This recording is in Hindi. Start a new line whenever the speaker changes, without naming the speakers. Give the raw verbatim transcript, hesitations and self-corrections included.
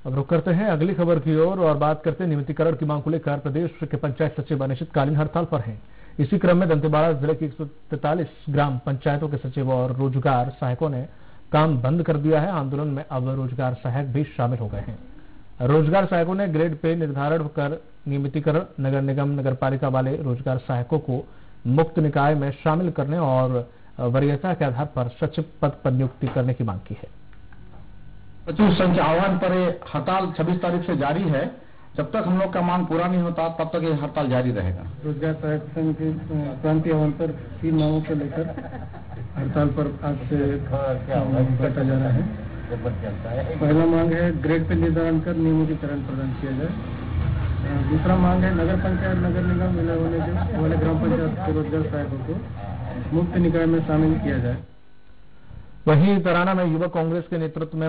अब रुक करते हैं अगली खबर की ओर और, और बात करते हैं नियमितीकरण की मांग को लेकर प्रदेश के पंचायत सचिव अनिश्चितकालीन हड़ताल पर हैं। इसी क्रम में दंतेवाड़ा जिले की एक सौ तैंतालीस ग्राम पंचायतों के सचिव और रोजगार सहायकों ने काम बंद कर दिया है। आंदोलन में अब रोजगार सहायक भी शामिल हो गए हैं। रोजगार सहायकों ने ग्रेड पे निर्धारण कर नियमितीकरण, नगर निगम नगर पालिका वाले रोजगार सहायकों को मुक्त निकाय में शामिल करने और वरीयता के आधार पर सचिव पद पर नियुक्ति करने की मांग की है।
सचिव संघ के आह्वान पर हड़ताल छब्बीस तारीख से जारी है। जब तक हम लोग का मांग पूरा नहीं होता तब तक ये हड़ताल जारी रहेगा।
रोजगार सहायक संघ के क्रांति आह्वान पर तीन मांगों को लेकर हड़ताल पर आज से बैठा जा रहा है। पहला मांग है ग्रेड पे निर्धारण कर नियमितीकरण प्रदान किया जाए। दूसरा मांग है नगर पंचायत नगर निगम मिला होने वाले ग्राम पंचायत के रोजगार सहायकों को मुक्त निकाय में शामिल किया जाए।
वहीं तराना में युवक कांग्रेस के नेतृत्व में